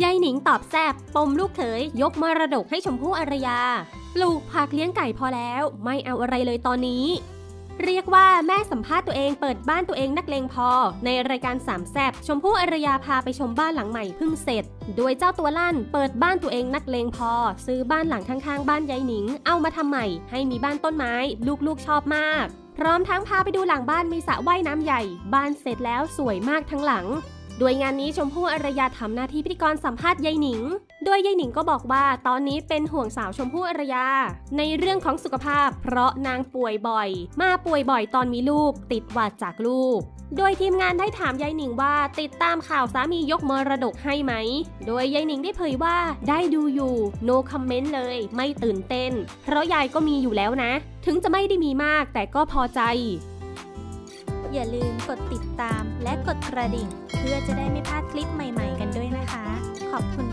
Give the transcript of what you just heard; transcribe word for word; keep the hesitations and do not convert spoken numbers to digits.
ยายหนิงตอบแซบปมลูกเขยยกมรดกให้ชมพู่อารยาปลูกผักเลี้ยงไก่พอแล้วไม่เอาอะไรเลยตอนนี้เรียกว่าแม่สัมภาษณ์ตัวเองเปิดบ้านตัวเองนักเลงพอในรายการสามแซบชมพู่อารยาพาไปชมบ้านหลังใหม่เพิ่งเสร็จโดยเจ้าตัวลั่นเปิดบ้านตัวเองนักเลงพอซื้อบ้านหลังข้างๆบ้านยายหนิงเอามาทำใหม่ให้มีบ้านต้นไม้ลูกๆชอบมากพร้อมทั้งพาไปดูหลังบ้านมีสระว่ายน้ำใหญ่บ้านเสร็จแล้วสวยมากทั้งหลังโดยงานนี้ชมพู่อารยาทำหน้าที่พิธีกรสัมภาษณ์ยายหนิงโดยยายหนิงก็บอกว่าตอนนี้เป็นห่วงสาวชมพู่อารยาในเรื่องของสุขภาพเพราะนางป่วยบ่อยมาป่วยบ่อยตอนมีลูกติดหวัดจากลูกโดยทีมงานได้ถามยายหนิงว่าติดตามข่าวสามียกมรดกให้ไหมโดยยายหนิงได้เผยว่าได้ดูอยู่ no comment เลยไม่ตื่นเต้นเพราะยายก็มีอยู่แล้วนะถึงจะไม่ได้มีมากแต่ก็พอใจอย่าลืมกดติดตามและกดกระดิ่งเพื่อจะได้ไม่พลาดคลิปใหม่ๆกันด้วยนะคะขอบคุณ